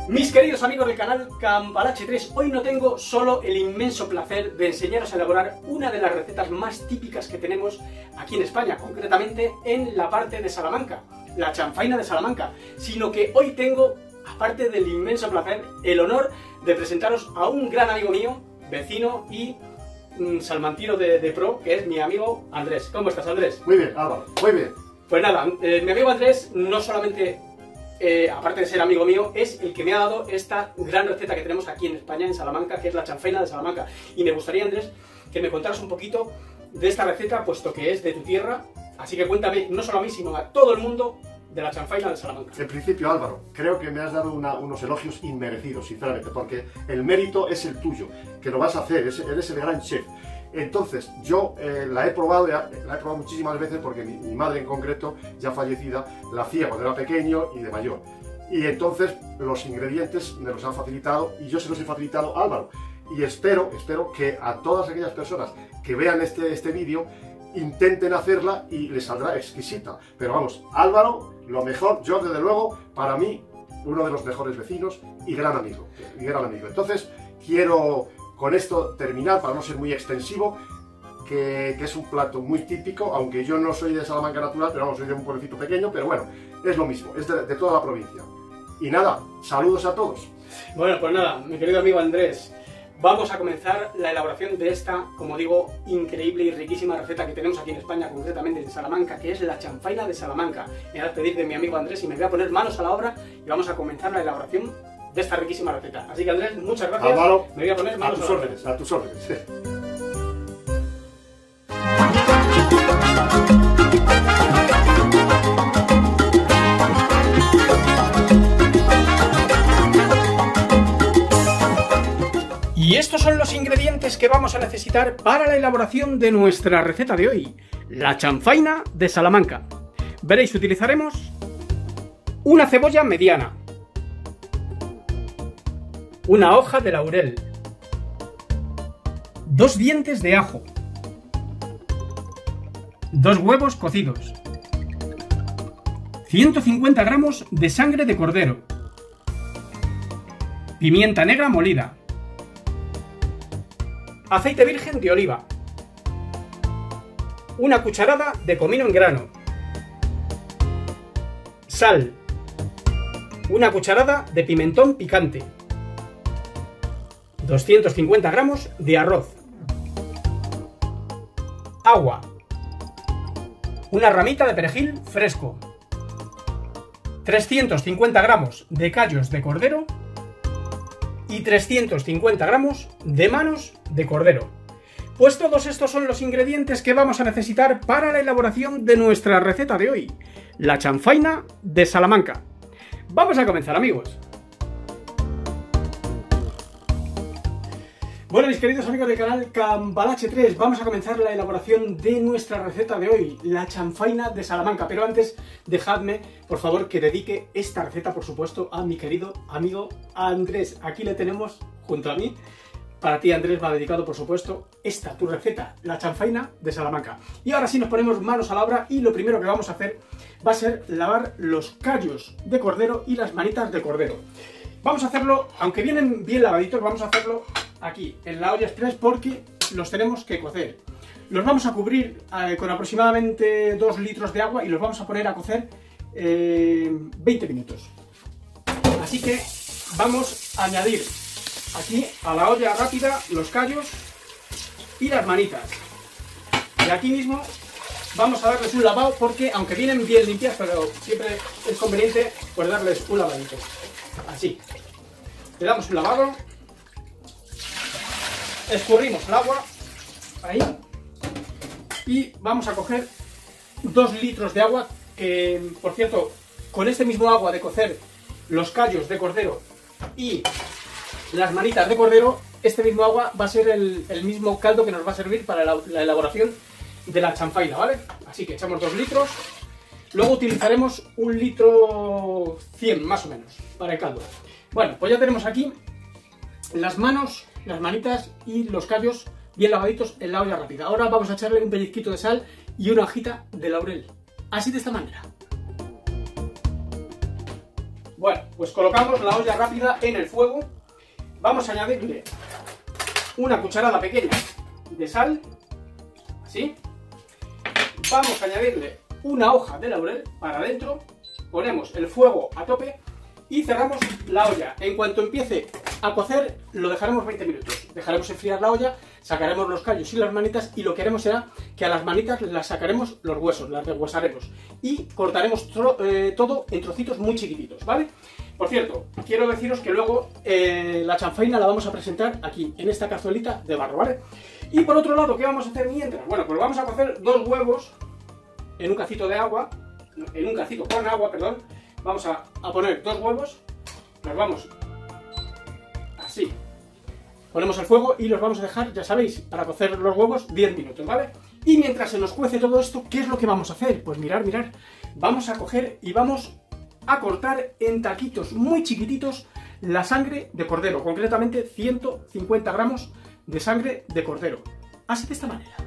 Mis queridos amigos del canal Cambalache 3, hoy no tengo solo el inmenso placer de enseñaros a elaborar una de las recetas más típicas que tenemos aquí en España, concretamente en la parte de Salamanca, la chanfaina de Salamanca, sino que hoy tengo, aparte del inmenso placer, el honor de presentaros a un gran amigo mío, vecino y salmantino de pro, que es mi amigo Andrés. ¿Cómo estás, Andrés? Muy bien, Álvaro, muy bien. Pues nada, mi amigo Andrés no solamente... aparte de ser amigo mío, es el que me ha dado esta gran receta que tenemos aquí en España, en Salamanca, que es la chanfaina de Salamanca. Y me gustaría, Andrés, que me contaras un poquito de esta receta, puesto que es de tu tierra. Así que cuéntame, no solo a mí, sino a todo el mundo, de la chanfaina de Salamanca. En principio, Álvaro, creo que me has dado unos elogios inmerecidos, sinceramente, porque el mérito es el tuyo, que lo vas a hacer, eres el gran chef. Entonces, yo la he probado muchísimas veces porque mi madre en concreto, ya fallecida, la hacía cuando era pequeño y de mayor. Y entonces los ingredientes me los han facilitado y yo se los he facilitado a Álvaro. Y espero que a todas aquellas personas que vean este vídeo intenten hacerla y les saldrá exquisita. Pero vamos, Álvaro, lo mejor, yo desde luego, para mí, uno de los mejores vecinos y gran amigo. Entonces, quiero... con esto terminar, para no ser muy extensivo, que es un plato muy típico, aunque yo no soy de Salamanca natural, pero vamos, soy de un pueblecito pequeño, pero bueno, es lo mismo, es de toda la provincia. Y nada, saludos a todos. Bueno, pues nada, mi querido amigo Andrés, vamos a comenzar la elaboración de esta, como digo, increíble y riquísima receta que tenemos aquí en España, concretamente en Salamanca, que es la chanfaina de Salamanca. Me voy a despedir de mi amigo Andrés y me voy a poner manos a la obra y vamos a comenzar la elaboración de esta riquísima receta. Así que, Andrés, muchas gracias. Álvaro, me voy a poner manos a tus órdenes. Sí. Y estos son los ingredientes que vamos a necesitar para la elaboración de nuestra receta de hoy, la chanfaina de Salamanca. Veréis, utilizaremos una cebolla mediana, una hoja de laurel, 2 dientes de ajo, 2 huevos cocidos, 150 gramos de sangre de cordero, pimienta negra molida, aceite virgen de oliva, una cucharada de comino en grano, sal, una cucharada de pimentón picante, 250 gramos de arroz, agua, una ramita de perejil fresco, 350 gramos de callos de cordero y 350 gramos de manos de cordero. Pues todos estos son los ingredientes que vamos a necesitar para la elaboración de nuestra receta de hoy, la chanfaina de Salamanca. Vamos a comenzar, amigos. Bueno, mis queridos amigos del canal Cambalache 3, vamos a comenzar la elaboración de nuestra receta de hoy, la chanfaina de Salamanca. Pero antes, dejadme, por favor, que dedique esta receta, por supuesto, a mi querido amigo Andrés. Aquí le tenemos junto a mí. Para ti, Andrés, va dedicado, por supuesto, tu receta, la chanfaina de Salamanca. Y ahora sí nos ponemos manos a la obra y lo primero que vamos a hacer va a ser lavar los callos de cordero y las manitas de cordero. Vamos a hacerlo, aunque vienen bien lavaditos, vamos a hacerlo aquí, en la olla express, porque los tenemos que cocer. Los vamos a cubrir con aproximadamente 2 litros de agua y los vamos a poner a cocer 20 minutos. Así que vamos a añadir aquí a la olla rápida los callos y las manitas. Y aquí mismo vamos a darles un lavado porque, aunque vienen bien limpias, pero siempre es conveniente pues darles un lavadito. Así. Le damos un lavado. Escurrimos el agua. Ahí. Y vamos a coger 2 litros de agua. Que, por cierto, con este mismo agua de cocer los callos de cordero y las manitas de cordero, este mismo agua va a ser el mismo caldo que nos va a servir para la elaboración de la chanfaina, ¿vale? Así que echamos 2 litros. Luego utilizaremos 1 litro 100 más o menos para el caldo. Bueno, pues ya tenemos aquí las manos, las manitas y los callos bien lavaditos en la olla rápida. Ahora vamos a echarle un pellizquito de sal y una hojita de laurel. Así, de esta manera. Bueno, Pues colocamos la olla rápida en el fuego. Vamos a añadirle una cucharada pequeña de sal, así. Vamos a añadirle una hoja de laurel para adentro. Ponemos el fuego a tope y cerramos la olla. En cuanto empiece a cocer, lo dejaremos 20 minutos. Dejaremos enfriar la olla, sacaremos los callos y las manitas, y lo que haremos será que a las manitas las sacaremos los huesos, las deshuesaremos y cortaremos todo en trocitos muy chiquititos, ¿vale? Por cierto, quiero deciros que luego la chanfaina la vamos a presentar aquí, en esta cazuelita de barro, ¿vale? Y por otro lado, ¿qué vamos a hacer mientras? Bueno, pues vamos a cocer 2 huevos en un cacito de agua, en un cacito con agua, perdón. Vamos a poner 2 huevos, los vamos así, ponemos al fuego y los vamos a dejar, ya sabéis, para cocer los huevos 10 minutos, ¿vale? Y mientras se nos cuece todo esto, ¿qué es lo que vamos a hacer? Pues mirad, vamos a coger y vamos a cortar en taquitos muy chiquititos la sangre de cordero, concretamente 150 gramos de sangre de cordero, así de esta manera.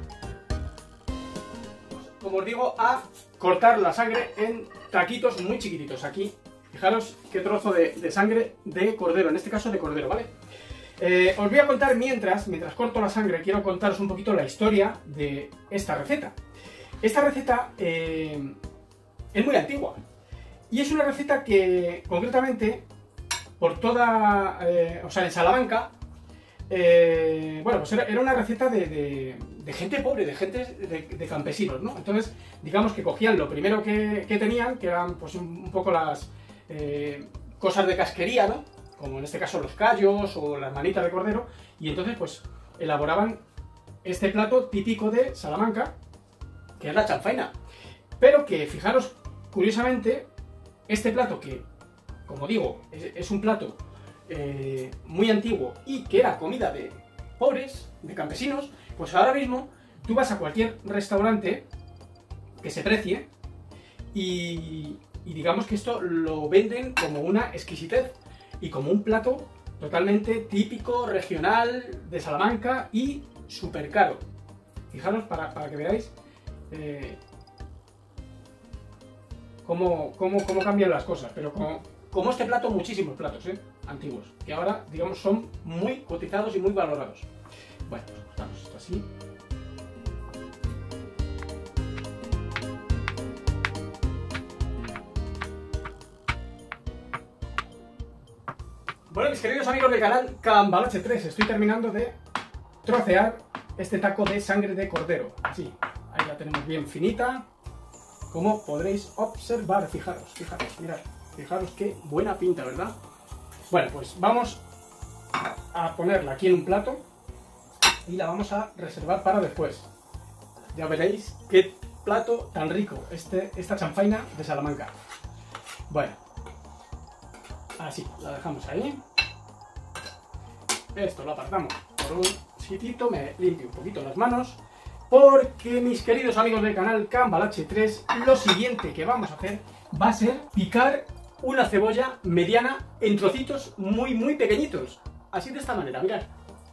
Como os digo, a cortar la sangre en taquitos muy chiquititos. Aquí, fijaros qué trozo de sangre de cordero, en este caso de cordero, ¿vale? Os voy a contar mientras corto la sangre, quiero contaros un poquito la historia de esta receta. Esta receta es muy antigua y es una receta que concretamente por toda, o sea, en Salamanca, bueno, pues era una receta de gente pobre, de campesinos, ¿no? Entonces, digamos que cogían lo primero que tenían, que eran pues un poco las cosas de casquería, ¿no? Como en este caso los callos o las manitas de cordero, y entonces pues elaboraban este plato típico de Salamanca, que es la chanfaina. Pero que, fijaros, curiosamente, este plato que, como digo, es un plato muy antiguo y que era comida de pobres, de campesinos, pues ahora mismo tú vas a cualquier restaurante que se precie y digamos que esto lo venden como una exquisitez y como un plato totalmente típico, regional, de Salamanca y súper caro. Fijaros para que veáis cómo cambian las cosas, pero como este plato, muchísimos platos antiguos, que ahora, digamos, son muy cotizados y muy valorados. Bueno, pues cortamos esto así. Bueno, mis queridos amigos del canal Cambalache 3, estoy terminando de trocear este taco de sangre de cordero. Así, ahí la tenemos bien finita, como podréis observar. Fijaros, mirad, fijaros qué buena pinta, ¿verdad? Bueno, pues vamos a ponerla aquí en un plato y la vamos a reservar para después. Ya veréis qué plato tan rico, esta chanfaina de Salamanca. Bueno, así, la dejamos ahí. Esto lo apartamos por un sitito, me limpio un poquito las manos, porque, mis queridos amigos del canal Cambalache 3, lo siguiente que vamos a hacer va a ser picar una cebolla mediana en trocitos muy, muy pequeñitos. Así, de esta manera, mirad.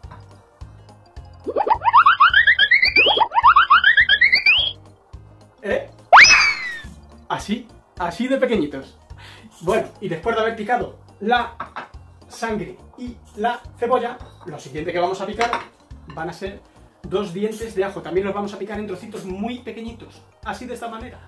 Así de pequeñitos. Bueno, y después de haber picado la sangre y la cebolla, lo siguiente que vamos a picar van a ser 2 dientes de ajo. También los vamos a picar en trocitos muy pequeñitos, así, de esta manera.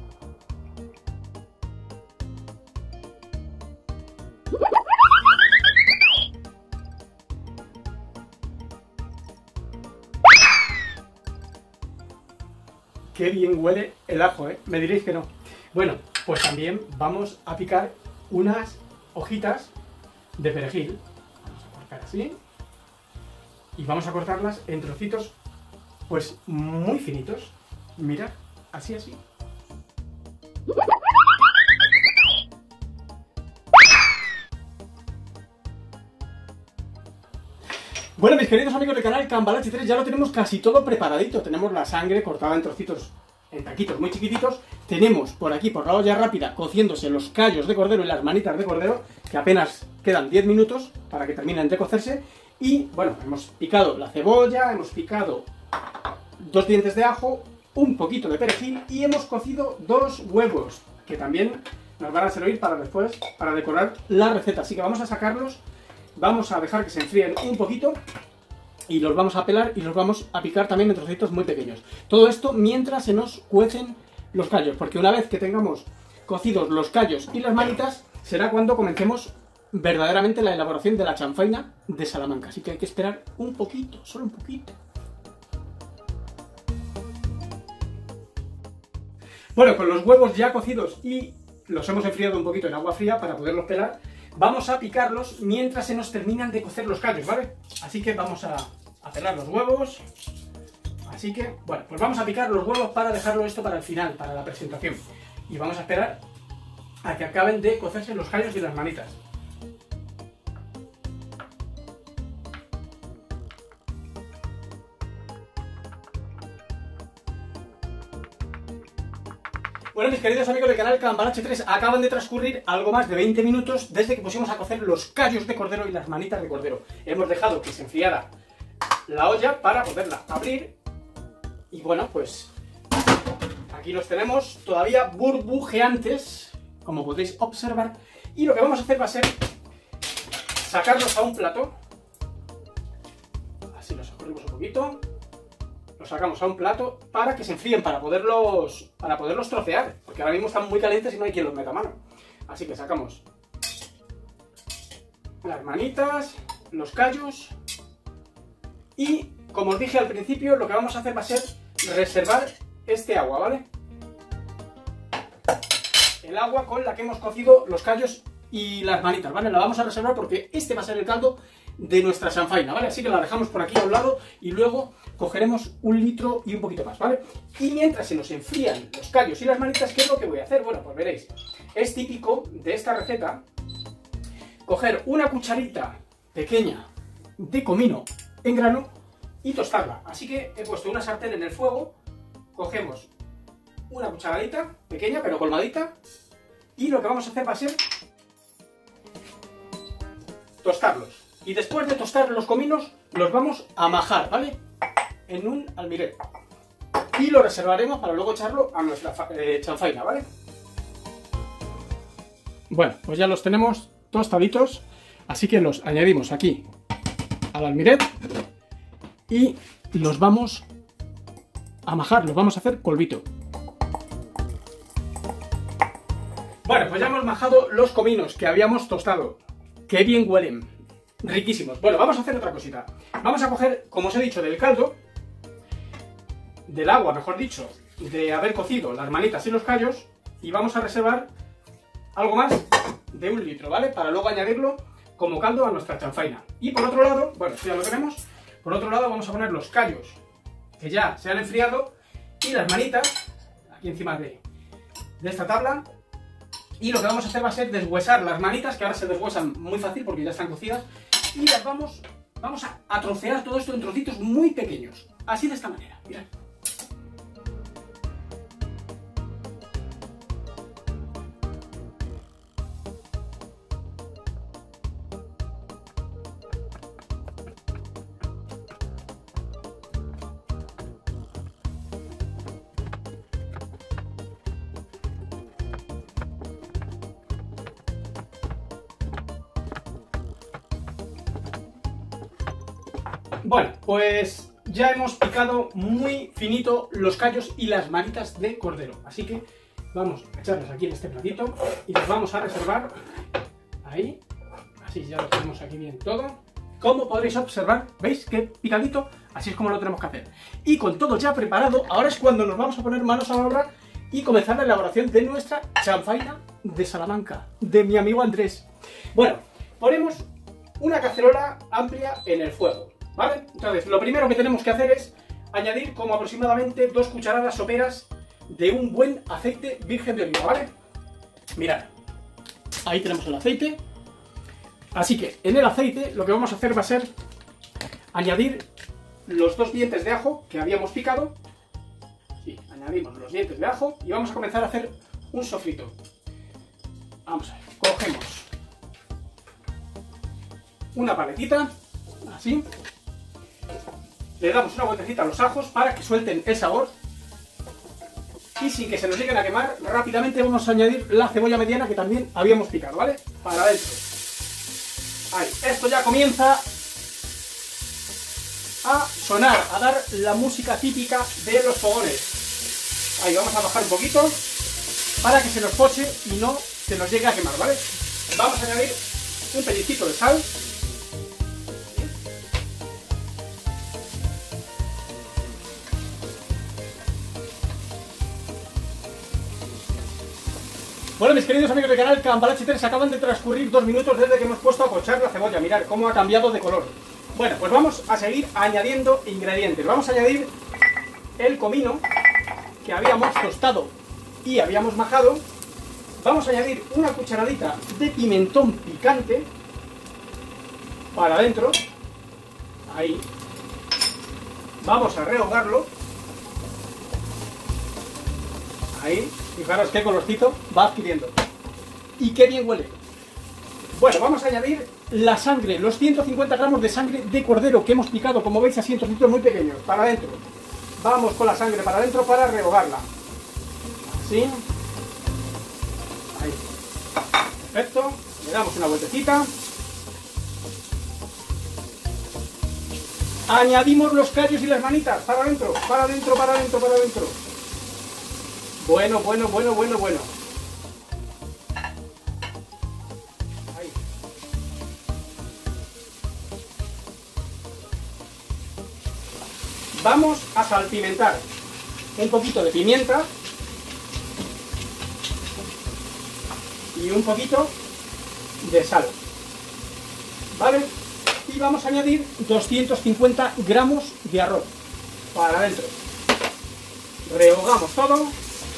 Qué bien huele el ajo, ¿eh? Me diréis que no. Bueno, pues también vamos a picar unas hojitas de perejil. Vamos a cortar así. Y vamos a cortarlas en trocitos, pues muy finitos. Mirad, así. Bueno, mis queridos amigos del canal Cambalache 3, ya lo tenemos casi todo preparadito. Tenemos la sangre cortada en trocitos, en taquitos muy chiquititos. Tenemos por aquí, por la olla rápida, cociéndose los callos de cordero y las manitas de cordero, que apenas quedan 10 minutos para que terminen de cocerse. Y bueno, hemos picado la cebolla, hemos picado 2 dientes de ajo, un poquito de perejil y hemos cocido 2 huevos, que también nos van a servir para después, para decorar la receta. Así que vamos a sacarlos, vamos a dejar que se enfríen un poquito y los vamos a pelar y los vamos a picar también en trocitos muy pequeños. Todo esto mientras se nos cuecen los callos, porque una vez que tengamos cocidos los callos y las manitas, será cuando comencemos verdaderamente la elaboración de la chanfaina de Salamanca. Así que hay que esperar un poquito, solo un poquito. Bueno, con los huevos ya cocidos y los hemos enfriado un poquito en agua fría para poderlos pelar, vamos a picarlos mientras se nos terminan de cocer los callos, ¿vale? Así que vamos a pelar los huevos. Así que, bueno, pues vamos a picar los huevos para dejarlo esto para el final, para la presentación. Y vamos a esperar a que acaben de cocerse los callos y las manitas. Bueno, mis queridos amigos del canal Cambalache 3, acaban de transcurrir algo más de 20 minutos desde que pusimos a cocer los callos de cordero y las manitas de cordero. Hemos dejado que se enfriara la olla para poderla abrir. Y bueno, pues aquí los tenemos todavía burbujeantes, como podéis observar. Y lo que vamos a hacer va a ser sacarlos a un plato. Así los escurrimos un poquito. Los sacamos a un plato para que se enfríen, para poderlos trocear, porque ahora mismo están muy calientes y no hay quien los meta a mano. Así que sacamos las manitas, los callos y, como os dije al principio, lo que vamos a hacer va a ser reservar este agua, ¿vale? El agua con la que hemos cocido los callos y las manitas, ¿vale? La vamos a reservar porque este va a ser el caldo de nuestra chanfaina, ¿vale? Así que la dejamos por aquí a un lado y luego cogeremos 1 litro y un poquito más, ¿vale? Y mientras se nos enfrían los callos y las manitas, ¿qué es lo que voy a hacer? Bueno, pues veréis, es típico de esta receta coger una cucharita pequeña de comino en grano y tostarla. Así que he puesto una sartén en el fuego, cogemos una cucharadita pequeña pero colmadita y lo que vamos a hacer va a ser tostarlos. Y después de tostar los cominos, los vamos a majar, ¿vale? En un almirete. Y lo reservaremos para luego echarlo a nuestra chanfaina, ¿vale? Bueno, pues ya los tenemos tostaditos, así que los añadimos aquí al almirete y los vamos a majar, los vamos a hacer polvito. Bueno, pues ya hemos majado los cominos que habíamos tostado. ¡Qué bien huelen! Riquísimos. Bueno, vamos a hacer otra cosita. Vamos a coger, como os he dicho, del caldo, del agua, mejor dicho, de haber cocido las manitas y los callos, y vamos a reservar algo más de 1 litro, ¿vale? Para luego añadirlo como caldo a nuestra chanfaina. Y por otro lado, bueno, esto ya lo tenemos, por otro lado vamos a poner los callos, que ya se han enfriado, y las manitas, aquí encima de esta tabla. Y lo que vamos a hacer va a ser deshuesar las manitas, que ahora se deshuesan muy fácil porque ya están cocidas, y las vamos a trocear todo esto en trocitos muy pequeños. Así de esta manera, mirad. Bueno, pues ya hemos picado muy finito los callos y las manitas de cordero. Así que vamos a echarlos aquí en este platito y los vamos a reservar ahí. Así ya lo tenemos aquí bien todo. Como podréis observar, ¿veis qué picadito? Así es como lo tenemos que hacer. Y con todo ya preparado, ahora es cuando nos vamos a poner manos a la obra y comenzar la elaboración de nuestra chanfaina de Salamanca, de mi amigo Andrés. Bueno, ponemos una cacerola amplia en el fuego, ¿vale? Entonces, lo primero que tenemos que hacer es añadir como aproximadamente 2 cucharadas soperas de un buen aceite virgen de oliva, ¿vale? Mirad, ahí tenemos el aceite. Así que en el aceite lo que vamos a hacer va a ser añadir los 2 dientes de ajo que habíamos picado. Sí, añadimos los dientes de ajo y vamos a comenzar a hacer un sofrito. Vamos a ver, cogemos una paletita, así. Le damos una vueltecita a los ajos para que suelten el sabor. Y sin que se nos lleguen a quemar, rápidamente vamos a añadir la cebolla mediana que también habíamos picado, ¿vale? Para adentro. Ahí, esto ya comienza a sonar, a dar la música típica de los fogones. Ahí, vamos a bajar un poquito para que se nos poche y no se nos llegue a quemar, ¿vale? Vamos a añadir un pellizquito de sal. Bueno, mis queridos amigos del canal Cambalache 3, acaban de transcurrir 2 minutos desde que hemos puesto a pochar la cebolla. Mirad cómo ha cambiado de color. Bueno, pues vamos a seguir añadiendo ingredientes. Vamos a añadir el comino que habíamos tostado y habíamos majado. Vamos a añadir una cucharadita de pimentón picante para adentro. Ahí. Vamos a rehogarlo. Ahí. Fijaros qué colorcito va adquiriendo. Y qué bien huele. Bueno, vamos a añadir la sangre, los 150 gramos de sangre de cordero que hemos picado, como veis, así en trocitos muy pequeños, para adentro. Vamos con la sangre para adentro para rehogarla. Así. Ahí. Perfecto. Le damos una vueltecita. Añadimos los callos y las manitas. Para adentro, para adentro, para adentro, para adentro. Bueno, bueno, bueno, bueno, bueno. Ahí. Vamos a salpimentar un poquito de pimienta y un poquito de sal, ¿vale? Y vamos a añadir 250 gramos de arroz para adentro. Rehogamos todo.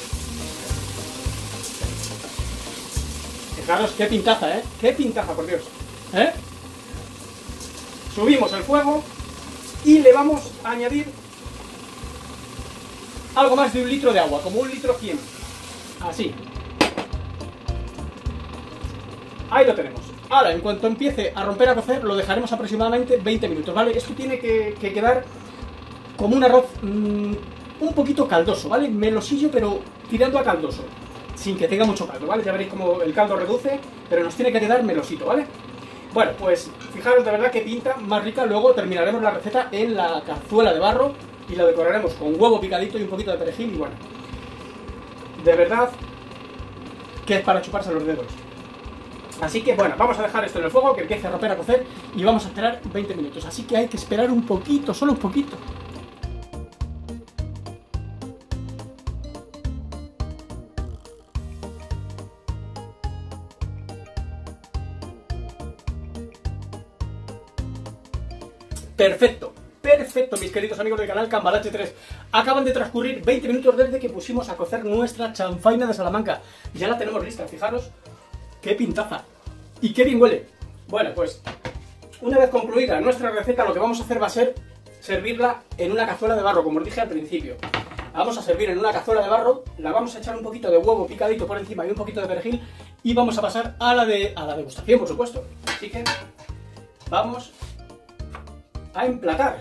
Fijaros qué pintaza, ¿eh? Qué pintaza, por Dios. ¿Eh? Subimos el fuego y le vamos a añadir algo más de 1 litro de agua, como 1 litro 100. Así. Ahí lo tenemos. Ahora, en cuanto empiece a romper a cocer, lo dejaremos aproximadamente 20 minutos, ¿vale? Esto tiene que quedar como un arroz un poquito caldoso, ¿vale? Melosillo, pero tirando a caldoso. Sin que tenga mucho caldo, ¿vale? Ya veréis cómo el caldo reduce, pero nos tiene que quedar melosito, ¿vale? Bueno, pues fijaros de verdad que pinta más rica. Luego terminaremos la receta en la cazuela de barro y la decoraremos con huevo picadito y un poquito de perejil y bueno. De verdad que es para chuparse los dedos. Así que bueno, vamos a dejar esto en el fuego, que empiece a romper a cocer y vamos a esperar 20 minutos. Así que hay que esperar un poquito, solo un poquito. Perfecto, perfecto, mis queridos amigos del canal Cambalache 3. Acaban de transcurrir 20 minutos desde que pusimos a cocer nuestra chanfaina de Salamanca. Ya la tenemos lista, fijaros qué pintaza y qué bien huele. Bueno, pues una vez concluida nuestra receta, lo que vamos a hacer va a ser servirla en una cazuela de barro, como os dije al principio. La vamos a servir en una cazuela de barro, la vamos a echar un poquito de huevo picadito por encima y un poquito de perejil y vamos a pasar a la degustación, por supuesto. Así que vamos a emplatar.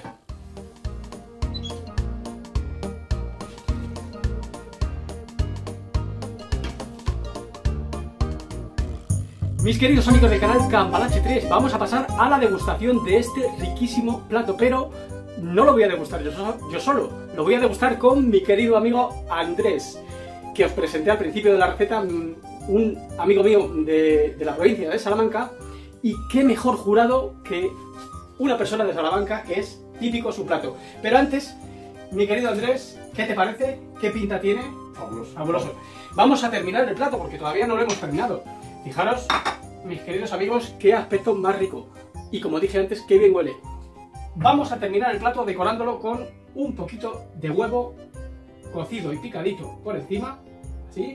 Mis queridos amigos del canal Cambalache 3, vamos a pasar a la degustación de este riquísimo plato, pero no lo voy a degustar yo solo, lo voy a degustar con mi querido amigo Andrés, que os presenté al principio de la receta, un amigo mío de la provincia de Salamanca, y qué mejor jurado que una persona de Salamanca que es típico su plato. Pero antes, mi querido Andrés, ¿qué te parece? ¿Qué pinta tiene? Fabuloso. Fabuloso. Vamos a terminar el plato porque todavía no lo hemos terminado. Fijaros, mis queridos amigos, qué aspecto más rico. Y como dije antes, qué bien huele. Vamos a terminar el plato decorándolo con un poquito de huevo cocido y picadito por encima. Así.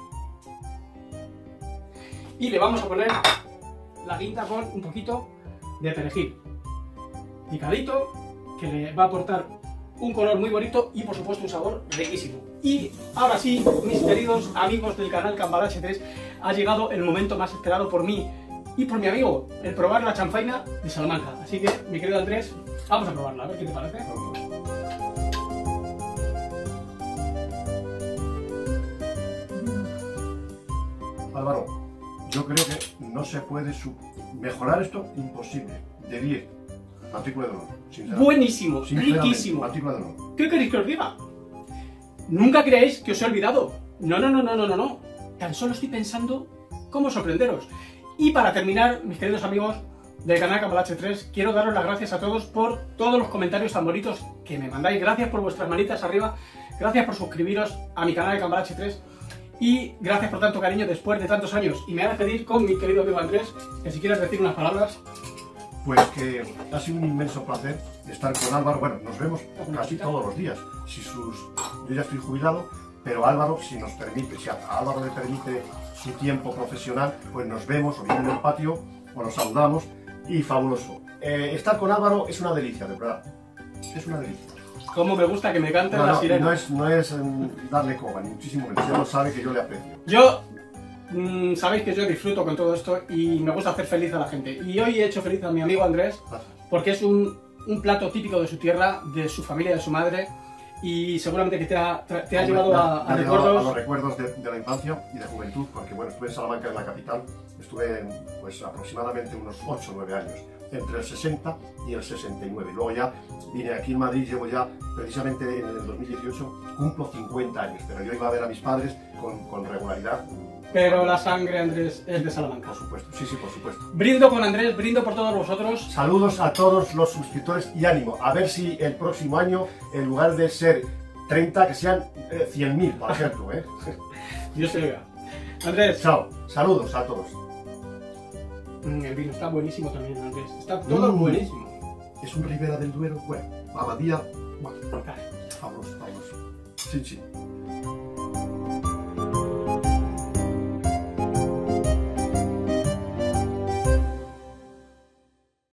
Y le vamos a poner la guinda con un poquito de perejil picadito, que le va a aportar un color muy bonito y por supuesto un sabor riquísimo. Y ahora sí, mis queridos amigos del canal Cambalache 3, ha llegado el momento más esperado por mí y por mi amigo, el probar la chanfaina de Salamanca. Así que, mi querido Andrés, vamos a probarla, a ver qué te parece. Álvaro, yo creo que no se puede mejorar esto, imposible. De 10, matrícula de honor. Buenísimo, riquísimo. Matrícula de honor. ¿Qué queréis que os diga? Nunca creáis que os he olvidado. No, no, no, no, no, no, no. Tan solo estoy pensando cómo sorprenderos. Y para terminar, mis queridos amigos del canal Cambalache 3, quiero daros las gracias a todos por todos los comentarios tan bonitos que me mandáis. Gracias por vuestras manitas arriba, gracias por suscribiros a mi canal de Cambalache 3 y gracias por tanto cariño después de tantos años. Y me voy a despedir con mi querido amigo Andrés, que si quieres decir unas palabras. Pues que ha sido un inmenso placer estar con Álvaro. Bueno, nos vemos casi todos los días. Yo ya estoy jubilado, pero Álvaro, si nos permite, si a Álvaro le permite su tiempo profesional, pues nos vemos o bien en el patio o nos saludamos y fabuloso. Estar con Álvaro es una delicia, de verdad. Es una delicia. Cómo me gusta que me canten las sirenas. No es darle coba, ni muchísimo menos. Ya lo sabe que yo le aprecio. Sabéis que yo disfruto con todo esto y me gusta hacer feliz a la gente. Y hoy he hecho feliz a mi amigo Andrés porque es un plato típico de su tierra, de su familia, de su madre. Y seguramente que te ha llevado a recuerdos. A los recuerdos de la infancia y de juventud, porque bueno, estuve en Salamanca, en la capital, estuve pues aproximadamente unos 8 o 9 años, entre el 60 y el 69. Luego ya vine aquí en Madrid, llevo ya precisamente en el 2018, cumplo 50 años, pero yo iba a ver a mis padres con regularidad. Pero la sangre, Andrés, es de Salamanca. Por supuesto, sí, sí, por supuesto. Brindo con Andrés, brindo por todos vosotros. Saludos a todos los suscriptores y ánimo. A ver si el próximo año, en lugar de ser 30, que sean 100.000, por ejemplo. Dios te oiga. Andrés. Chao. Saludos a todos. El vino está buenísimo también, Andrés. Está todo buenísimo. Es un Ribera del Duero. Bueno, Abadía. Bueno, fabuloso, fabuloso. Sí, sí.